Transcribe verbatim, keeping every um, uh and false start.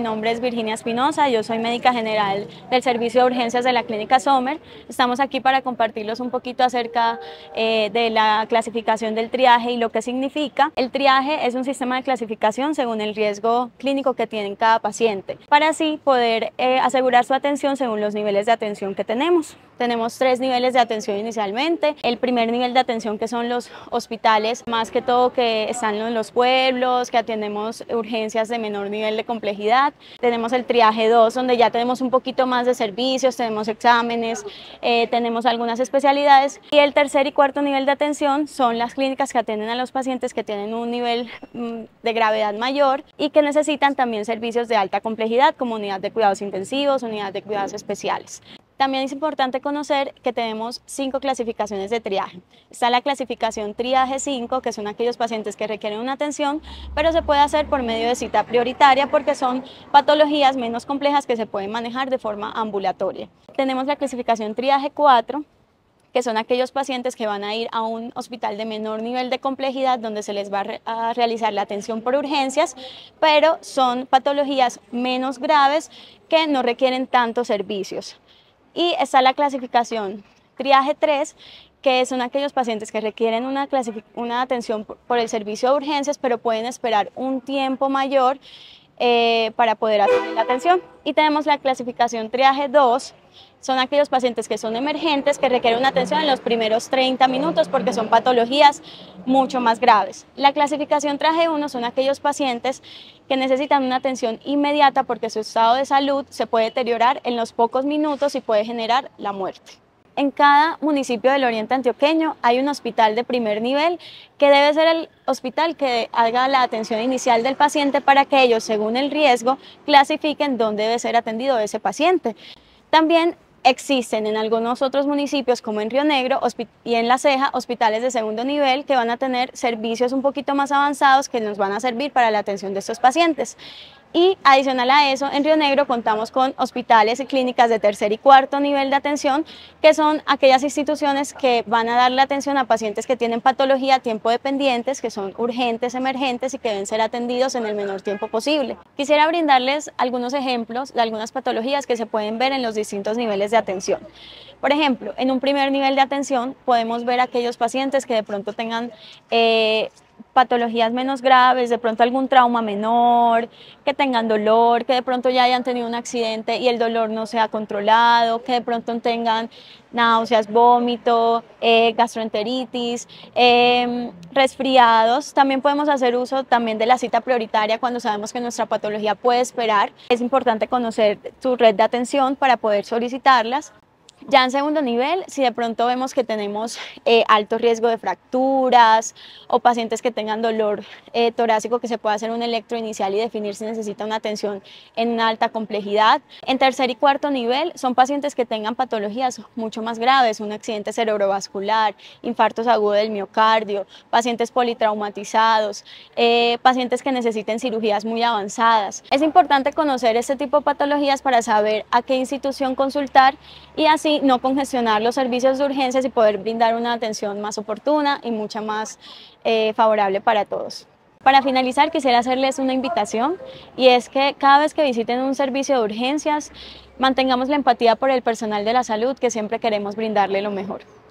nombre es Virginia Espinosa, yo soy médica general del Servicio de Urgencias de la Clínica Sommer. Estamos aquí para compartirles un poquito acerca eh, de la clasificación del triaje y lo que significa. El triaje es un sistema de clasificación según el riesgo clínico que tiene cada paciente, para así poder eh, asegurar su atención según los niveles de atención que tenemos. Tenemos tres niveles de atención inicialmente. El primer nivel de atención, que son los hospitales, más que todo que están en los pueblos, que atendemos urgencias de menor nivel de complejidad. Tenemos el triaje dos, donde ya tenemos un poquito más de servicios, tenemos exámenes, eh, tenemos algunas especialidades. Y el tercer y cuarto nivel de atención son las clínicas que atienden a los pacientes que tienen un nivel mm, de gravedad mayor y que necesitan también servicios de alta complejidad, como unidad de cuidados intensivos, unidad de cuidados especiales. También es importante conocer que tenemos cinco clasificaciones de triaje. Está la clasificación triaje cinco, que son aquellos pacientes que requieren una atención, pero se puede hacer por medio de cita prioritaria porque son patologías menos complejas que se pueden manejar de forma ambulatoria. Tenemos la clasificación triaje cuatro, que son aquellos pacientes que van a ir a un hospital de menor nivel de complejidad donde se les va a, re a realizar la atención por urgencias, pero son patologías menos graves que no requieren tantos servicios. Y está la clasificación triaje tres, que son aquellos pacientes que requieren una, una atención por el servicio de urgencias, pero pueden esperar un tiempo mayor eh, para poder atender la atención. Y tenemos la clasificación triaje dos, son aquellos pacientes que son emergentes, que requieren una atención en los primeros treinta minutos porque son patologías mucho más graves. La clasificación triaje uno son aquellos pacientes que necesitan una atención inmediata porque su estado de salud se puede deteriorar en los pocos minutos y puede generar la muerte. En cada municipio del oriente antioqueño hay un hospital de primer nivel que debe ser el hospital que haga la atención inicial del paciente para que ellos, según el riesgo, clasifiquen dónde debe ser atendido ese paciente. También existen en algunos otros municipios, como en Río Negro y en La Ceja, hospitales de segundo nivel que van a tener servicios un poquito más avanzados que nos van a servir para la atención de estos pacientes. Y adicional a eso, en Río Negro contamos con hospitales y clínicas de tercer y cuarto nivel de atención, que son aquellas instituciones que van a darle atención a pacientes que tienen patología tiempo dependientes, que son urgentes, emergentes y que deben ser atendidos en el menor tiempo posible. Quisiera brindarles algunos ejemplos de algunas patologías que se pueden ver en los distintos niveles de atención. Por ejemplo, en un primer nivel de atención podemos ver aquellos pacientes que de pronto tengan eh, patologías menos graves, de pronto algún trauma menor, que tengan dolor, que de pronto ya hayan tenido un accidente y el dolor no sea controlado, que de pronto tengan náuseas, vómito, eh, gastroenteritis, eh, resfriados. También podemos hacer uso también de la cita prioritaria cuando sabemos que nuestra patología puede esperar. Es importante conocer su red de atención para poder solicitarlas. Ya en segundo nivel, si de pronto vemos que tenemos eh, alto riesgo de fracturas o pacientes que tengan dolor eh, torácico, que se puede hacer un electro inicial y definir si necesita una atención en una alta complejidad. En tercer y cuarto nivel son pacientes que tengan patologías mucho más graves, un accidente cerebrovascular, infartos agudos del miocardio, pacientes politraumatizados, eh, pacientes que necesiten cirugías muy avanzadas. Es importante conocer este tipo de patologías para saber a qué institución consultar y así no congestionar los servicios de urgencias y poder brindar una atención más oportuna y mucha más eh, favorable para todos. Para finalizar, quisiera hacerles una invitación, y es que cada vez que visiten un servicio de urgencias, mantengamos la empatía por el personal de la salud, que siempre queremos brindarle lo mejor.